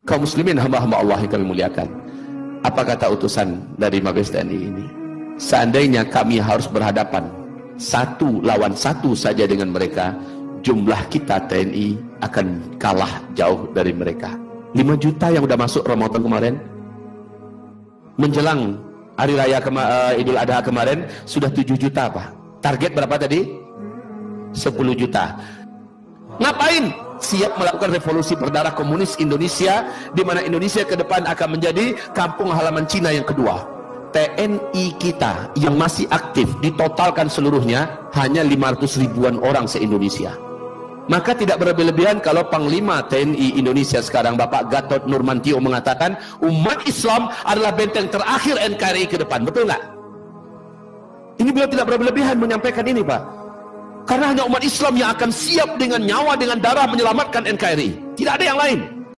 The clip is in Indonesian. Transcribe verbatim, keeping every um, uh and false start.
Kaum muslimin hamba-hamba Allah yang kami muliakan, apa kata utusan dari Mabes T N I ini? Seandainya kami harus berhadapan satu lawan satu saja dengan mereka, jumlah kita T N I akan kalah jauh dari mereka. lima juta yang udah masuk Ramadan kemarin, menjelang hari raya kema uh, Idul Adha kemarin sudah tujuh juta Pak. Target berapa tadi? sepuluh juta. Ngapain? Siap melakukan revolusi berdarah komunis Indonesia, di mana Indonesia ke depan akan menjadi kampung halaman Cina yang kedua. T N I kita yang masih aktif ditotalkan seluruhnya hanya lima ratus ribuan orang se-Indonesia. Maka tidak berlebihan kalau Panglima T N I Indonesia sekarang Bapak Gatot Nurmantio mengatakan umat Islam adalah benteng terakhir N K R I ke depan. Betul nggak? Ini beliau tidak berlebihan menyampaikan ini Pak. Karena hanya umat Islam yang akan siap dengan nyawa, dengan darah menyelamatkan N K R I. Tidak ada yang lain.